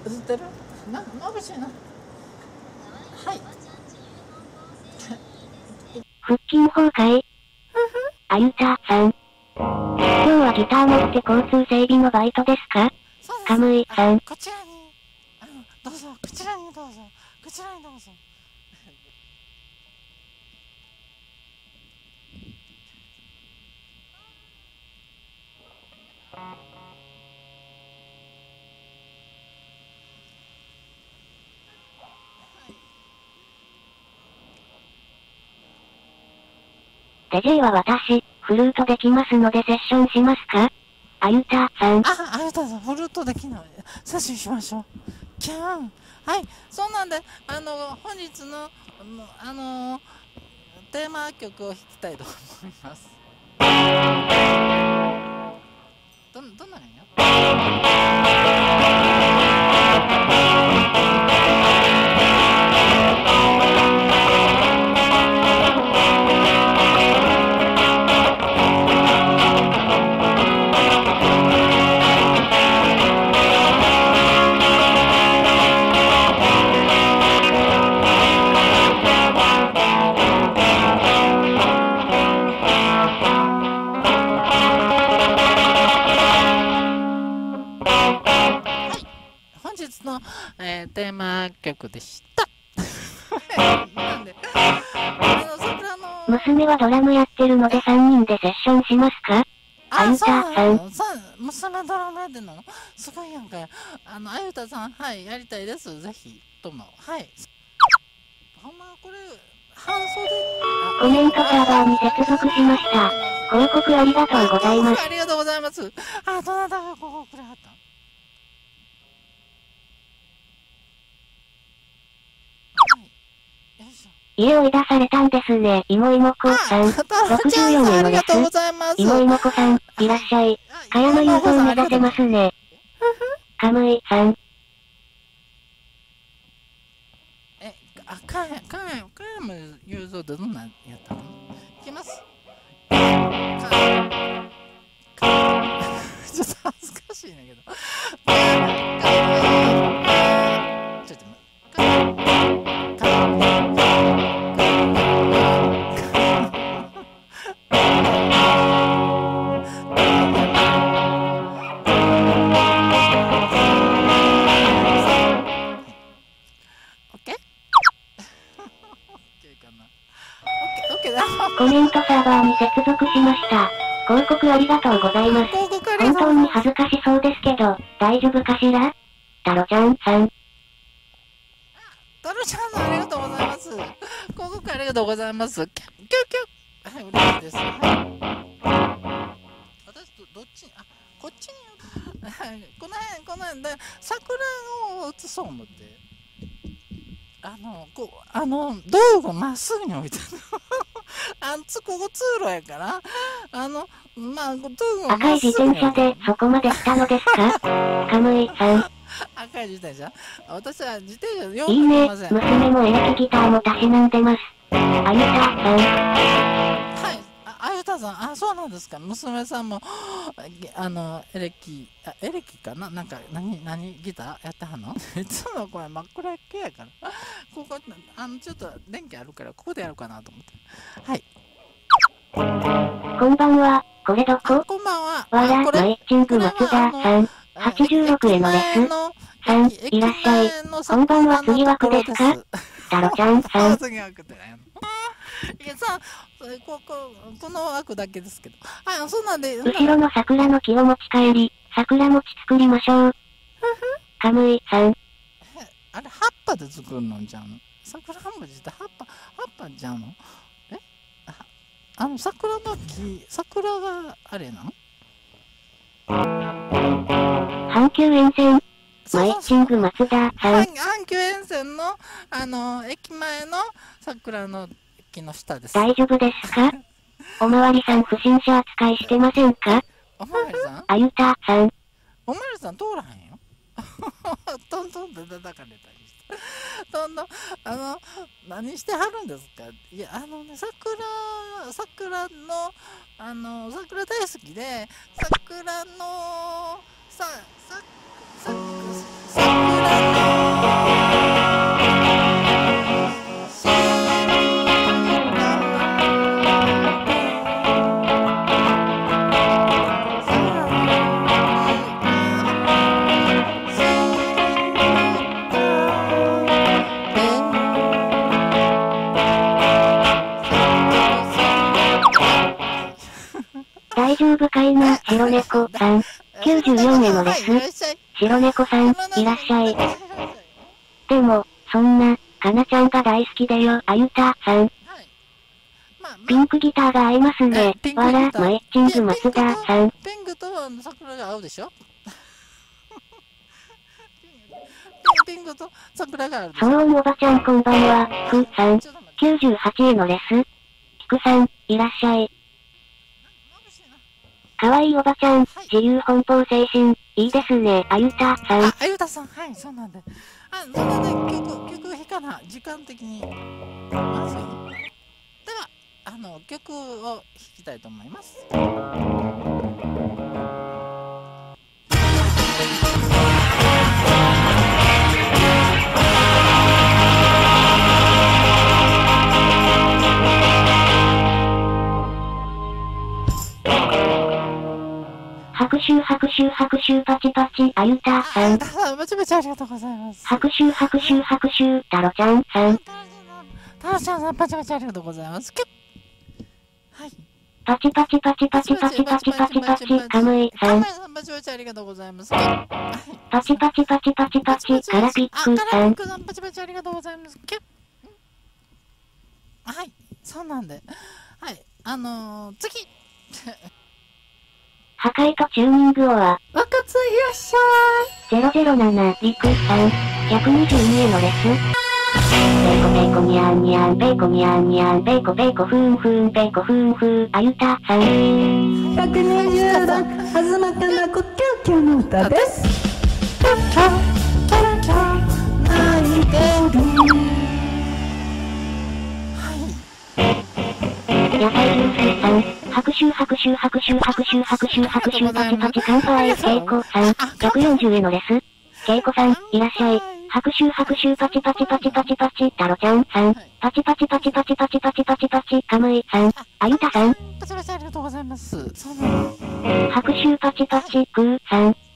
映ってる？眩しいな。はい。 腹筋崩壊。あゆたさん。今日はギター持って交通整備のバイトですか？かむいさん。 こちらに、どうぞ、こちらにどうぞ、こちらにどうぞ。 デジェイは私、フルートできますのでセッションしますか？あゆたさん。 あゆたさん、フルートできない。セッションしましょう。キャーン。はい、そうなんで、本日の、テーマ曲を弾きたいと思います。どんなんや？本日の、テーマ曲でした。なんで娘はドラムやってるので3人でセッションしますか？あゆたさん。 娘ドラムやってんの？すごいやんか。あゆたさん、はい、やりたいです。ぜひ、とも。はい。ほんま、これ、半袖コメントサーバーに接続しました。広告ありがとうございます。 ありがとうございます。どなたが広告くれはったん？ 家追い出されたんですね。いもいもこさん。64円のやつ。いもいもこさん、いらっしゃい。かやま雄三目指せますね。かむいさん。 かやま雄三ってどんなんやったの？いきます。ちょっと恥ずかしいんだけど。ちょっとコメントサーバーに接続しました。広告ありがとうございます。本当に恥ずかしそうですけど、大丈夫かしら？タロちゃんさん。 タロちゃんさん、ありがとうございます。広告ありがとうございます。キュッキュッ。はい、嬉しいです。はい。私どっち？こっちに。はい、この辺で桜を映そう思って。道具まっすぐに置いてる。ここ通路やから、道具赤い自転車でそこまで来たのですか？かむいさん。 赤い自転車？私は自転車よく乗りません。いいね、娘もエレキギターもたしなんでます。あゆたさん。 はい、あゆたさん、そうなんですか。娘さんも、エレキかな？なんか、何ギターやってはんの？いつもこれ真っ暗系やから。ここ、ちょっと電気あるから、ここでやるかなと思って。はい。 こんばんは、これどこ？ こんばんは。 わら、マイッチング松田さん。86へのレス。さん、いらっしゃい。こんばんは、次枠ですか？タロちゃんさん。 次枠ってね。いやさ、この枠だけですけど。そうなんで。 後ろの桜の木を持ち帰り、桜餅作りましょう。かむいさん。 あれ、葉っぱで作るのじゃん。桜餅って葉っぱじゃんの？桜の木、桜があれなん？ 阪急沿線。マイッチング松田さん。 阪急沿線の、駅前の桜の木の下です。 大丈夫ですか？おまわりさん不審者扱いしてませんか？ おまわりさん？ あゆたさん。 おまわりさん通らへんよ。トントンと叩かれたりして。どんどん何してはるんですか？いや桜大好きで桜の大丈夫かいな、白猫さん。94へのレス。白猫さん、いらっしゃい。でも、そんな、かなちゃんが大好きでよ、あゆたさん。ピンクギターが合いますね。わら、マイッチング松田さん。 ピンクと桜が合うでしょピンクと桜が合うでしょ。 そう、おばちゃんこんばんは、ふーさん。98へのレス。ひくさん、いらっしゃい。かわいいおばちゃん、自由奔放精神、いいですね、あゆたさん。 あゆたさん、はい、そうなんで。そんなね、曲弾かな、時間的に。まずい。では、曲を弾きたいと思います。 拍手拍手拍手パチパチあゆたさん。 めちゃめちゃありがとうございます。 拍手拍手拍手タロちゃんさん。 タロちゃんさん、パチパチありがとうございます。はい。 パチパチパチパチパチパチパチパチカムイさん。 パチパチありがとうございます。 パチパチパチパチパチカラピックさん。 パチパチありがとうございます。はい、そうなんで。はい、次。 破壊とチューニングオア。 若津いらっしゃい。 007リクさん。122へのレス。ペコペコニャンニャンペコニャンニャンペコペコフンフンペコフンフンあゆたさん。 120番はずまかなこキャンキャンの歌です。キャンキャンキャンキャン泣いてる。 野菜ジュースさん。拍手拍手拍手拍手拍手拍手パチパチ乾杯ケイコさん。140へのレス。ケイコさん、いらっしゃい。拍手拍手パチパチパチパチパチタロちゃんさん。パチパチパチパチパチパチパチパチカムイさん。あゆたさん。 パチパチありがとうございます。 拍手パチパチクーさん。